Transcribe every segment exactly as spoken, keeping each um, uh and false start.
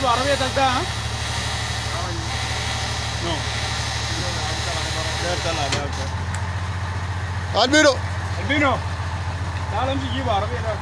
عربية تلقاها ها؟ نو ده طلع ده البينو البينو تعال امشي جيب عربية ده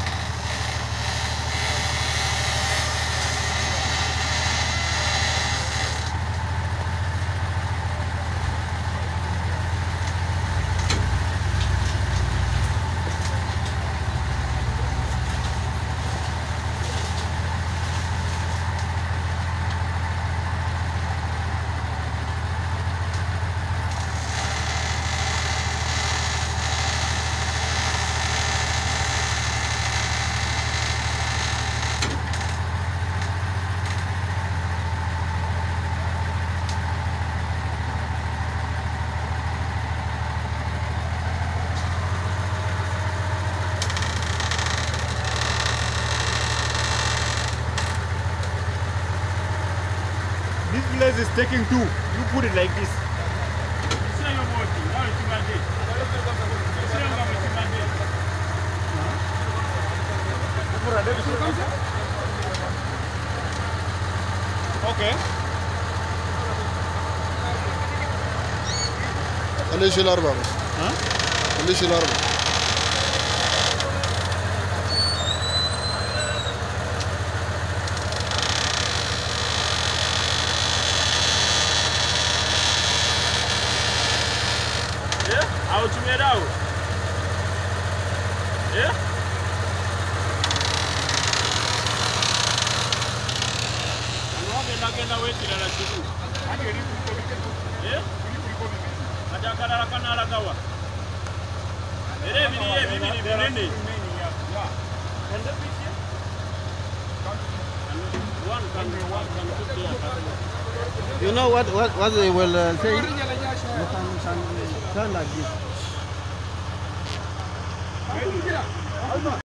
This place is taking two. You put it like this. Okay. خليه يشيل أربعة بس. ها؟ خليه يشيل أربعة. How to made out? Yeah? Nagenda wekirala kibu. Eh? Ajakala kana alagawa. Ere biriye bibiri binene. One can one can You know what what what they will uh, say? You can, can turn like this.